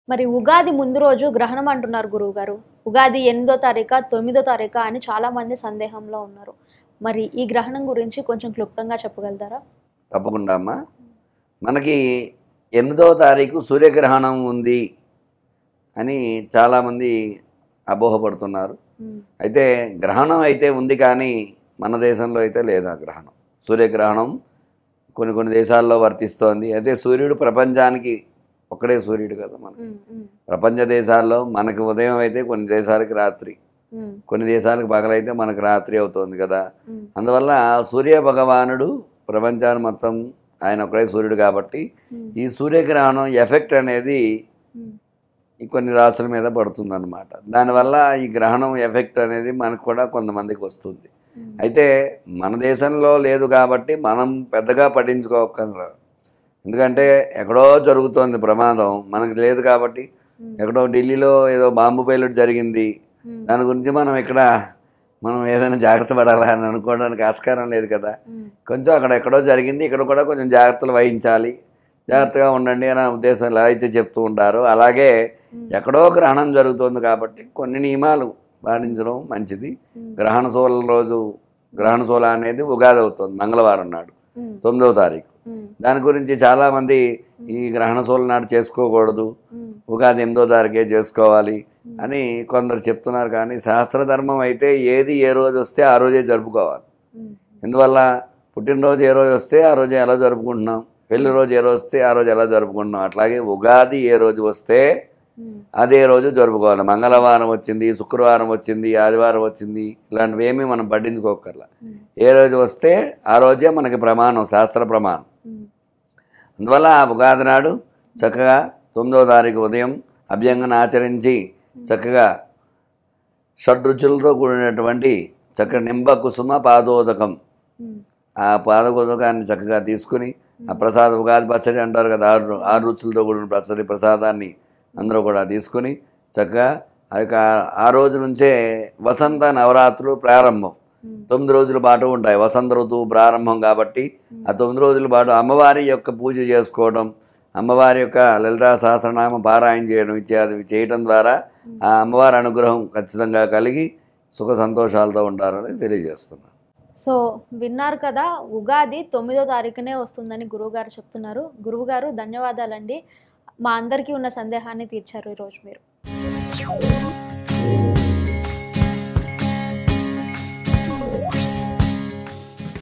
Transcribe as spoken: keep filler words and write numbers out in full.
మరి ఉగాది ముందు రోజు గ్రహణం అంటున్నారు గురువుగారు. ఉగాది ఎనిమిదో తారీఖా? తొమ్మిదో తారీఖా? అని చాలామంది సందేహంలో ఉన్నారు. మరి ఈ గ్రహణం గురించి కొంచెం క్లుప్తంగా చెప్పగలుగుతారా? తప్పకుండా అమ్మా. మనకి ఎనిమిదవ తారీఖు సూర్యగ్రహణం ఉంది అని చాలామంది అపోహపడుతున్నారు. హ్మ్. అయితే గ్రహణం అయితే ఉంది, కానీ మన దేశంలో అయితే లేదు ఆ గ్రహణం. సూర్యగ్రహణం కొన్ని కొన్ని దేశాల్లో వర్తిస్తోంది. అయితే సూర్యుడు ప్రపంచానికి ఒక్కడే సూర్యుడు కదా మనకి. హ్మ్. హ్మ్. ప్రపంచ దేశాల్లో మనకి ఉదయం అయితే కొన్ని దేశాలకి రాత్రి, హ్మ్. కొన్ని దేశాలకు పగలైతే మనకు రాత్రి అవుతుంది కదా. హ్మ్. అందువల్ల సూర్య భగవానుడు ప్రపంచాన్ని మొత్తం ఆయన ఒకడే సూర్యుడు కాబట్టి హ్మ్. ఈ సూర్యగ్రహణం ఎఫెక్ట్ అనేది హ్మ్. ఈ కొన్ని రాసుల మీద పడుతుందన్నమాట. దానివల్ల ఈ గ్రహణం ఎఫెక్ట్ అనేది మనకు కూడా కొంతమందికి వస్తుంది. హ్మ్. అయితే మన దేశంలో లేదు కాబట్టి మనం పెద్దగా పట్టించుకోకర్లేదు. ఎందుకంటే ఎక్కడో జరుగుతోంది ప్రమాదం, మనకు లేదు కాబట్టి. హ్మ్. ఎక్కడో ఢిల్లీలో ఏదో బాంబు పేలుడు జరిగింది, హ్మ్. దాని గురించి మనం ఇక్కడ మనం ఏదైనా జాగ్రత్త పడాలా అని అనుకోవడానికి ఆస్కారం లేదు కదా. హ్మ్. కొంచెం అక్కడ ఎక్కడో జరిగింది, ఇక్కడ కూడా కొంచెం జాగ్రత్తలు వహించాలి, జాగ్రత్తగా ఉండండి అనే ఉద్దేశం ఎలా అయితే చెప్తూ ఉంటారో, అలాగే హ్మ్. ఎక్కడో గ్రహణం జరుగుతుంది కాబట్టి కొన్ని నియమాలు పాటించడం మంచిది. హ్మ్. గ్రహణ శూల రోజు, గ్రహణ శూల అనేది ఉగాది అవుతుంది మంగళవారం నాడు, హ్మ్. తొమ్మిదవ తారీఖు. హ్మ్. దాని గురించి చాలామంది ఈ గ్రహణ శూల నాడు చేసుకోకూడదు, హ్మ్. ఉగాది ఎనిమిదో తారీఖే చేసుకోవాలి హ్మ్. అని కొందరు చెప్తున్నారు. కానీ శాస్త్రధర్మం అయితే ఏది ఏ రోజు వస్తే ఆ రోజే జరుపుకోవాలి. హ్మ్. ఎందువల్ల పుట్టినరోజు ఏ రోజు వస్తే ఆ రోజు ఎలా జరుపుకుంటున్నాం, పెళ్లి రోజు ఏ రోజు వస్తే ఆ రోజు ఎలా జరుపుకుంటున్నాం, అట్లాగే ఉగాది ఏ రోజు వస్తే హ్మ్. అదే రోజు జరుపుకోవాలి. మంగళవారం వచ్చింది, శుక్రవారం వచ్చింది, ఆదివారం వచ్చింది, ఇలాంటివి ఏమీ మనం పట్టించుకోకర్లా. హ్మ్. ఏ రోజు వస్తే ఆ రోజే మనకి ప్రమాణం, శాస్త్ర ప్రమాణం. హ్మ్. అందువల్ల ఆ ఉగాది నాడు చక్కగా తొమ్మిదవ తారీఖు ఉదయం అభ్యంగన ఆచరించి చక్కగా షడ్రుచులతో కూడినటువంటి చక్కగా నింబ కుసుమ పాదోదకం, హ్మ్. ఆ పాదోదకాన్ని చక్కగా తీసుకుని ఆ ప్రసాదం, ఉగాది పచ్చడి అంటారు కదా, ఆరు ఆరు రుచులతో కూడిన పచ్చడి ప్రసాదాన్ని అందరూ కూడా తీసుకుని చక్కగా ఆ యొక్క ఆ రోజు నుంచే వసంత నవరాత్రులు ప్రారంభం. హ్మ్. తొమ్మిది రోజుల పాటు ఉంటాయి. వసంత ఋతువు ప్రారంభం కాబట్టి ఆ తొమ్మిది రోజుల పాటు అమ్మవారి యొక్క పూజ చేసుకోవడం, అమ్మవారి యొక్క లలితా సహస్రనామ పారాయణ చేయడం ఇత్యాది చేయడం ద్వారా ఆ అమ్మవారి అనుగ్రహం ఖచ్చితంగా కలిగి సుఖ సంతోషాలతో ఉంటారని తెలియజేస్తున్నాను. సో, విన్నారు కదా! ఉగాది తొమ్మిదో తారీఖునే వస్తుందని గురువుగారు చెప్తున్నారు. గురువుగారు ధన్యవాదాలండి. మా అందరికీ ఉన్న సందేహాన్ని తీర్చారు ఈరోజు మీరు.